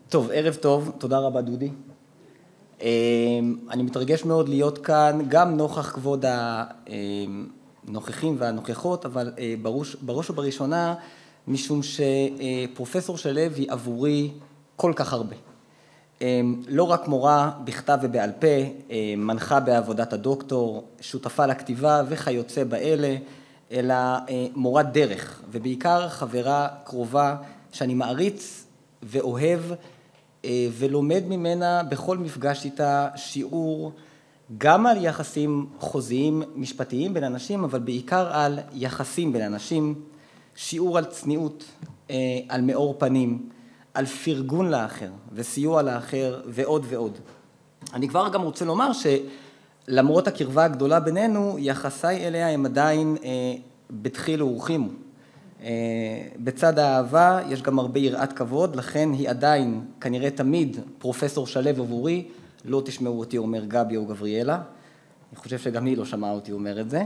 טוב, ערב טוב, תודה רבה דודי. אני מתרגש מאוד להיות כאן, גם נוכח כבוד הנוכחים והנוכחות, אבל בראש ובראשונה, משום שפרופסור שלו היא עבורי כל כך הרבה. לא רק מורה בכתב ובעל פה, מנחה בעבודת הדוקטור, שותפה לכתיבה וכיוצא באלה, אלא מורת דרך, ובעיקר חברה קרובה שאני מעריץ ואוהב, ולומד ממנה בכל מפגש איתה שיעור גם על יחסים חוזיים משפטיים בין אנשים, אבל בעיקר על יחסים בין אנשים, שיעור על צניעות, על מאור פנים, על פרגון לאחר וסיוע לאחר ועוד ועוד. אני כבר גם רוצה לומר שלמרות הקרבה הגדולה בינינו, יחסיי אליה הם עדיין בדחילו ורחימו. בצד האהבה יש גם הרבה יראת כבוד, לכן היא עדיין כנראה תמיד פרופסור שלו עבורי, לא תשמעו אותי אומר גבי או גבריאלה, אני חושב שגם היא לא שמעה אותי אומר את זה.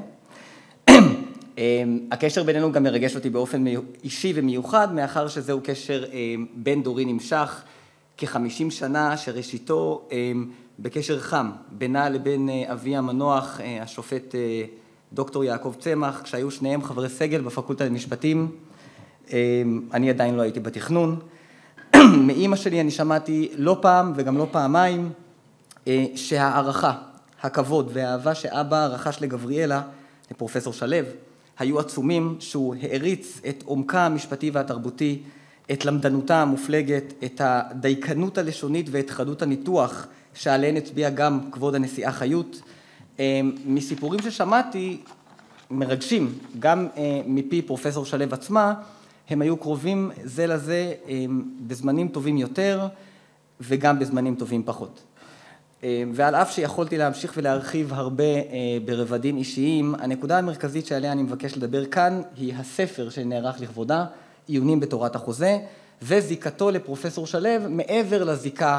הקשר בינינו גם מרגש אותי באופן אישי ומיוחד, מאחר שזהו קשר בין דורי נמשך כ-50 שנה, שראשיתו בקשר חם בינה לבין אבי המנוח, השופט דוקטור יעקב צמח, כשהיו שניהם חברי סגל בפקולטה למשפטים, אני עדיין לא הייתי בתכנון. מאמא שלי אני שמעתי לא פעם וגם לא פעמיים, שהערכה, הכבוד והאהבה שאבא רכש לגבריאלה, לפרופסור שלו, היו עצומים, שהוא העריץ את עומקה המשפטי והתרבותי, את למדנותה המופלגת, את הדייקנות הלשונית ואת חדות הניתוח, שעליהן הצביע גם כבוד הנשיאה חיות. מסיפורים ששמעתי, מרגשים, גם מפי פרופסור שלו עצמה, הם היו קרובים זה לזה בזמנים טובים יותר, וגם בזמנים טובים פחות. ועל אף שיכולתי להמשיך ולהרחיב הרבה ברבדים אישיים, הנקודה המרכזית שעליה אני מבקש לדבר כאן, היא הספר שנערך לכבודה, עיונים בתורת החוזה, וזיקתו לפרופסור שלו, מעבר לזיקה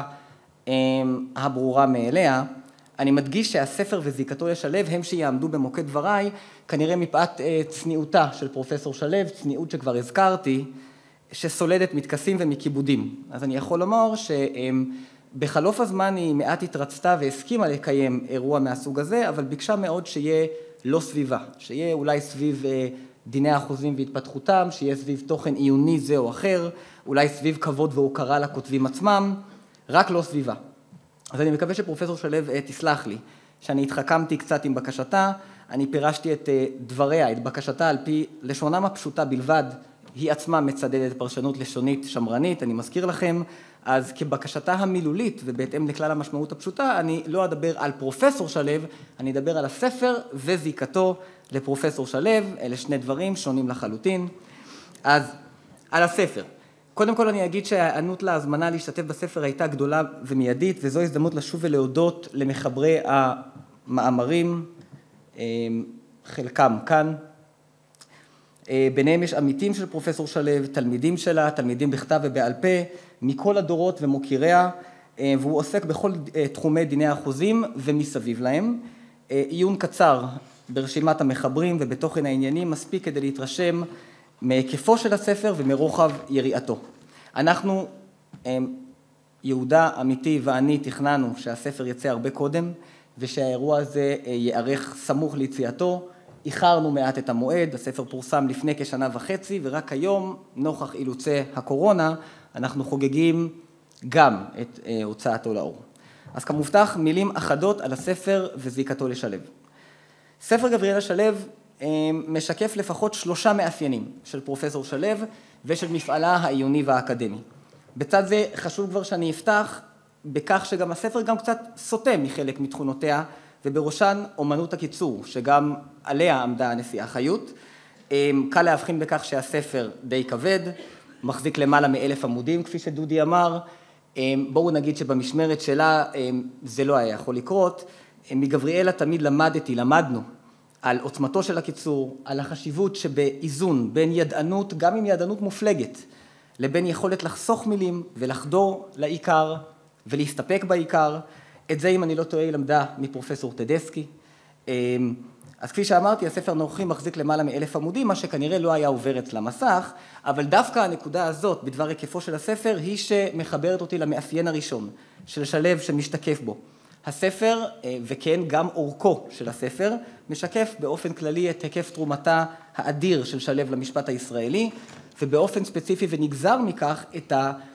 הברורה מאליה. אני מדגיש שהספר וזיקתו לשלו הם שיעמדו במוקד דבריי, כנראה מפאת צניעותה של פרופסור שלו, צניעות שכבר הזכרתי, שסולדת מתכסים ומכיבודים. אז אני יכול לומר שבחלוף הזמן היא מעט התרצתה והסכימה לקיים אירוע מהסוג הזה, אבל ביקשה מאוד שיהיה לא סביבה, שיהיה אולי סביב דיני החוזים והתפתחותם, שיהיה סביב תוכן עיוני זה או אחר, אולי סביב כבוד והוקרה לכותבים עצמם, רק לא סביבה. אז אני מקווה שפרופסור שלו תסלח לי, שאני התחכמתי קצת עם בקשתה, אני פירשתי את דבריה, את בקשתה על פי לשונם הפשוטה בלבד, היא עצמה מצדדת פרשנות לשונית שמרנית, אני מזכיר לכם, אז כבקשתה המילולית ובהתאם לכלל המשמעות הפשוטה, אני לא אדבר על פרופסור שלו, אני אדבר על הספר וזיקתו לפרופסור שלו, אלה שני דברים שונים לחלוטין. אז על הספר. קודם כל אני אגיד שהענות להזמנה להשתתף בספר הייתה גדולה ומיידית, וזו הזדמנות לשוב ולהודות למחברי המאמרים, חלקם כאן. ביניהם יש עמיתים של פרופסור שלו, תלמידים שלה, תלמידים בכתב ובעל פה, מכל הדורות ומוקיריה, והוא עוסק בכל תחומי דיני החוזים ומסביב להם. עיון קצר ברשימת המחברים ובתוכן העניינים מספיק כדי להתרשם מהיקפו של הספר ומרוחב יריעתו. אנחנו, יהודה אמיתי ואני תכננו שהספר יצא הרבה קודם, ושהאירוע הזה יארך סמוך ליציאתו. איחרנו מעט את המועד, הספר פורסם לפני כשנה וחצי, ורק היום, נוכח אילוצי הקורונה, אנחנו חוגגים גם את הוצאתו לאור. אז כמובטח, מילים אחדות על הספר וזיקתו לשלו. ספר גבריאלה שלו משקף לפחות 3 מאפיינים של פרופסור שלו ושל מפעלה העיוני והאקדמי. בצד זה חשוב כבר שאני אפתח בכך שגם הספר גם קצת סוטה מחלק מתכונותיה, ובראשן אומנות הקיצור, שגם עליה עמדה הנשיאה חיות. קל להבחין בכך שהספר די כבד, מחזיק למעלה מ1,000 עמודים, כפי שדודי אמר. בואו נגיד שבמשמרת שלה זה לא היה יכול לקרות. מגבריאלה תמיד למדנו על עוצמתו של הקיצור, על החשיבות שבאיזון בין ידענות, גם אם ידענות מופלגת, לבין יכולת לחסוך מילים ולחדור לעיקר ולהסתפק בעיקר. את זה, אם אני לא טועה, למדה מפרופסור טדסקי. אז כפי שאמרתי, הספר הנוכחי מחזיק למעלה מ1,000 עמודים, מה שכנראה לא היה עובר אצל המסך, אבל דווקא הנקודה הזאת בדבר היקפו של הספר היא שמחברת אותי למאפיין הראשון של שלו שמשתקף בו. הספר, וכן גם אורכו של הספר, משקף באופן כללי את היקף תרומתה האדיר של שלו למשפט הישראלי, ובאופן ספציפי ונגזר מכך את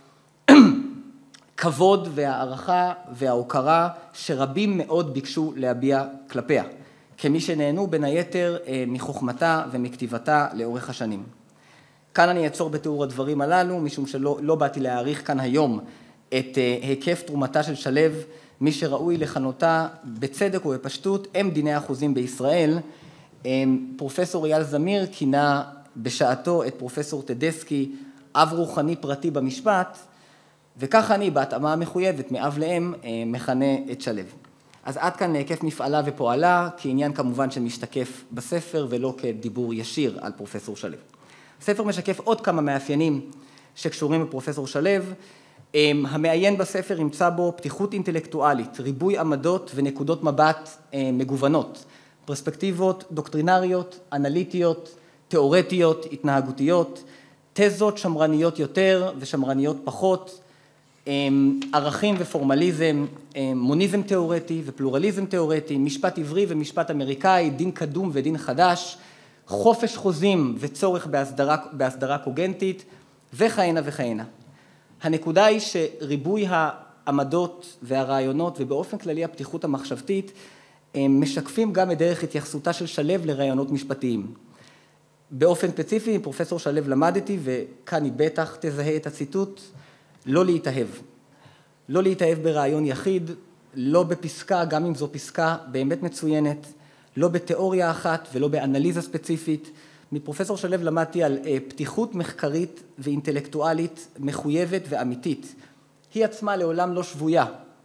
הכבוד והערכה וההוקרה שרבים מאוד ביקשו להביע כלפיה, כמי שנהנו בין היתר מחוכמתה ומכתיבתה לאורך השנים. כאן אני אעצור בתיאור הדברים הללו, משום שלא באתי להעריך כאן היום את היקף תרומתה של שלו, מי שראוי לכנותה בצדק ובפשטות הם דיני החוזים בישראל. פרופסור אייל זמיר כינה בשעתו את פרופסור טדסקי אב רוחני פרטי במשפט, וכך אני בהתאמה המחויבת מאב לאם מכנה את שלו. אז עד כאן להיקף מפעלה ופועלה, כעניין כמובן שמשתקף בספר ולא כדיבור ישיר על פרופסור שלו. הספר משקף עוד כמה מאפיינים שקשורים בפרופסור שלו. המעיין בספר ימצא בו פתיחות אינטלקטואלית, ריבוי עמדות ונקודות מבט מגוונות, פרספקטיבות דוקטרינריות, אנליטיות, תיאורטיות, התנהגותיות, תזות שמרניות יותר ושמרניות פחות, ערכים ופורמליזם, מוניזם תיאורטי ופלורליזם תיאורטי, משפט עברי ומשפט אמריקאי, דין קדום ודין חדש, חופש חוזים וצורך בהסדרה קוגנטית וכהנה וכהנה. הנקודה היא שריבוי העמדות והרעיונות ובאופן כללי הפתיחות המחשבתית משקפים גם את דרך התייחסותה של שלו לרעיונות משפטיים. באופן ספציפי, פרופסור שלו למדתי, וכאן היא בטח תזהה את הציטוט, לא להתאהב. לא להתאהב ברעיון יחיד, לא בפסקה, גם אם זו פסקה באמת מצוינת, לא בתיאוריה אחת ולא באנליזה ספציפית. מפרופסור שלו למדתי על פתיחות מחקרית ואינטלקטואלית מחויבת ואמיתית. היא עצמה לעולם לא שבויה.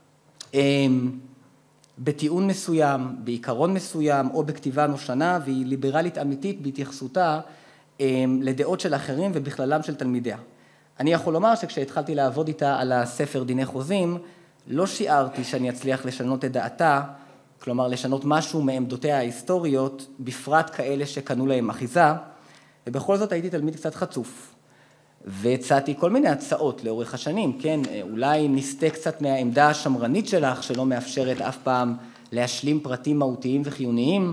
בטיעון מסוים, בעיקרון מסוים או בכתיבה נושנה, והיא ליברלית אמיתית בהתייחסותה לדעות של אחרים ובכללם של תלמידיה. אני יכול לומר שכשהתחלתי לעבוד איתה על הספר דיני חוזים, לא שיערתי שאני אצליח לשנות את דעתה, כלומר לשנות משהו מעמדותיה ההיסטוריות, בפרט כאלה שקנו להם אחיזה, ובכל זאת הייתי תלמיד קצת חצוף. והצעתי כל מיני הצעות לאורך השנים, כן, אולי נסתה קצת מהעמדה השמרנית שלך, שלא מאפשרת אף פעם להשלים פרטים מהותיים וחיוניים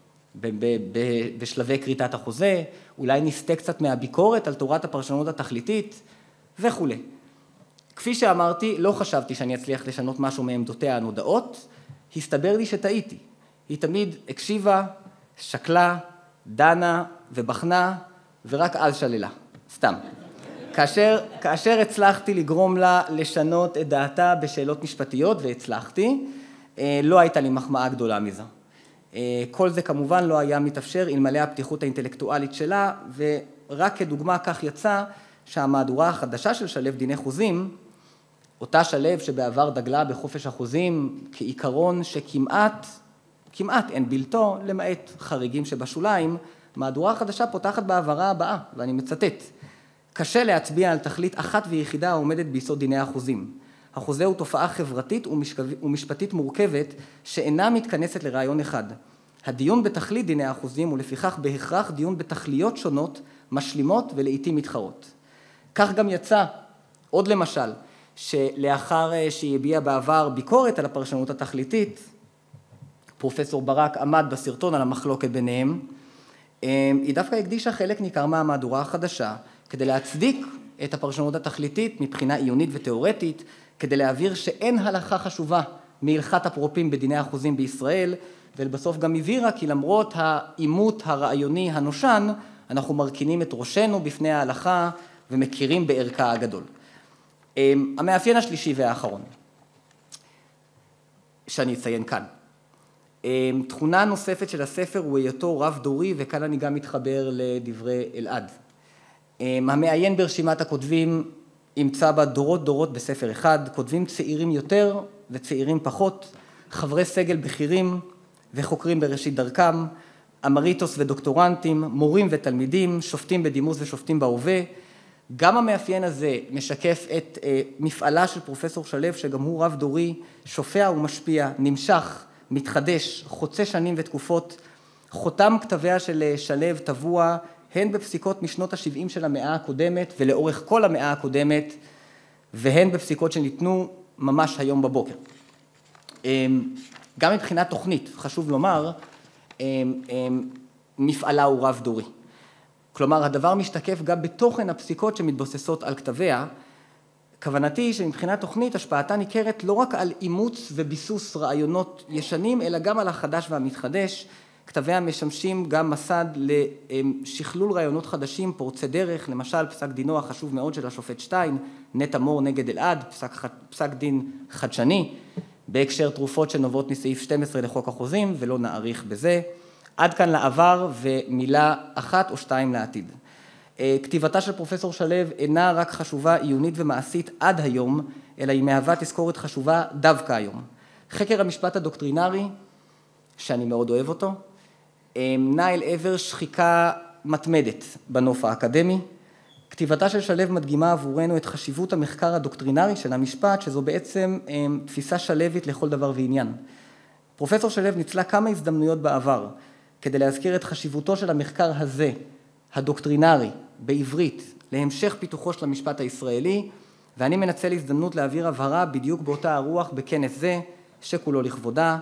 בשלבי כריתת החוזה, אולי נסתה קצת מהביקורת על תורת הפרשנות התכליתית וכו'. כפי שאמרתי, לא חשבתי שאני אצליח לשנות משהו מעמדותיה הנודעות, הסתבר לי שטעיתי. היא תמיד הקשיבה, שקלה, דנה ובחנה, ורק אז שללה. סתם. כאשר הצלחתי לגרום לה לשנות את דעתה בשאלות משפטיות, והצלחתי, לא הייתה לי מחמאה גדולה מזה. כל זה כמובן לא היה מתאפשר אלמלא הפתיחות האינטלקטואלית שלה, ורק כדוגמה כך יצא שהמהדורה החדשה של שלו דיני חוזים, אותה שלו שבעבר דגלה בחופש החוזים כעיקרון שכמעט אין בלתו, למעט חריגים שבשוליים, מהדורה החדשה פותחת בעברה הבאה, ואני מצטט. קשה להצביע על תכלית אחת ויחידה העומדת ביסוד דיני החוזים. החוזה הוא תופעה חברתית ומשפטית מורכבת שאינה מתכנסת לרעיון אחד. הדיון בתכלית דיני החוזים הוא לפיכך בהכרח דיון בתכליות שונות, משלימות ולעיתים מתחרות. כך גם יצא, עוד למשל, שלאחר שהיא הביעה בעבר ביקורת על הפרשנות התכליתית, פרופסור ברק עמד בסרטון על המחלוקת ביניהם, היא דווקא הקדישה חלק ניכר מהמהדורה החדשה, כדי להצדיק את הפרשנות התכליתית מבחינה עיונית ותיאורטית, כדי להעביר שאין הלכה חשובה מהלכת אפרופים בדיני החוזים בישראל, ולבסוף גם הבהירה כי למרות העימות הרעיוני הנושן, אנחנו מרכינים את ראשנו בפני ההלכה ומכירים בערכה הגדול. המאפיין השלישי והאחרון, שאני אציין כאן. תכונה נוספת של הספר הוא היותו רב דורי, וכאן אני גם מתחבר לדברי אלעד. המעיין ברשימת הכותבים ימצא בה דורות בספר אחד, כותבים צעירים יותר וצעירים פחות, חברי סגל בכירים וחוקרים בראשית דרכם, אמריטוס ודוקטורנטים, מורים ותלמידים, שופטים בדימוס ושופטים בהווה. גם המאפיין הזה משקף את מפעלה של פרופסור שלו, שגם הוא רב דורי, שופע ומשפיע, נמשך, מתחדש, חוצה שנים ותקופות, חותם כתביה של שלו טבוע הן בפסיקות משנות ה-70 של המאה הקודמת ולאורך כל המאה הקודמת, והן בפסיקות שניתנו ממש היום בבוקר. גם מבחינת תוכנית, חשוב לומר, מפעלה הוא רב דורי. כלומר, הדבר משתקף גם בתוכן הפסיקות שמתבוססות על כתביה. כוונתי שמבחינת תוכנית השפעתה ניכרת לא רק על אימוץ וביסוס רעיונות ישנים, אלא גם על החדש והמתחדש. כתביה משמשים גם מסד לשכלול רעיונות חדשים, פורצי דרך, למשל פסק דינו החשוב מאוד של השופט שטיין, נטע מור נגד אלעד, פסק דין חדשני, בהקשר תרופות שנובעות מסעיף 12 לחוק החוזים, ולא נאריך בזה. עד כאן לעבר ומילה אחת או שתיים לעתיד. כתיבתה של פרופסור שלו אינה רק חשובה עיונית ומעשית עד היום, אלא היא מהווה תזכורת חשובה דווקא היום. חקר המשפט הדוקטרינרי, שאני מאוד אוהב אותו, נע אל עבר שחיקה מתמדת בנוף האקדמי. כתיבתה של שלו מדגימה עבורנו את חשיבות המחקר הדוקטרינרי של המשפט, שזו בעצם תפיסה שלווית לכל דבר ועניין. פרופסור שלו ניצלה כמה הזדמנויות בעבר, כדי להזכיר את חשיבותו של המחקר הזה, הדוקטרינרי, בעברית, להמשך פיתוחו של המשפט הישראלי, ואני מנצל הזדמנות להעביר הבהרה בדיוק באותה הרוח בכנס זה, שכולו לכבודה.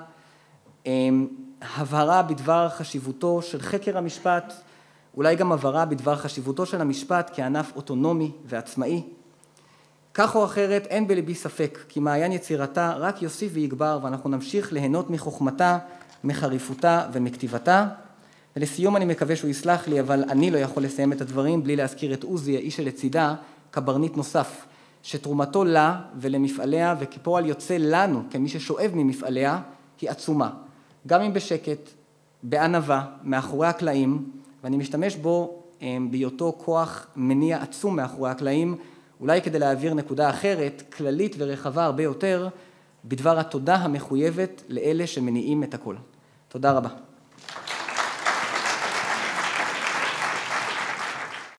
הבהרה בדבר חשיבותו של חקר המשפט, אולי גם הבהרה בדבר חשיבותו של המשפט כענף אוטונומי ועצמאי. כך או אחרת, אין בלבי ספק, כי מעיין יצירתה רק יוסיף ויגבר, ואנחנו נמשיך ליהנות מחוכמתה, מחריפותה ומכתיבתה. ולסיום אני מקווה שהוא יסלח לי, אבל אני לא יכול לסיים את הדברים בלי להזכיר את עוזי, האיש שלצידה, קברניט נוסף, שתרומתו לה ולמפעליה וכפועל יוצא לנו, כמי ששואב ממפעליה, היא עצומה. גם אם בשקט, בענווה, מאחורי הקלעים, ואני משתמש בו בהיותו כוח מניע עצום מאחורי הקלעים, אולי כדי להעביר נקודה אחרת, כללית ורחבה הרבה יותר, בדבר התודה המחויבת לאלה שמניעים את הכל. תודה רבה.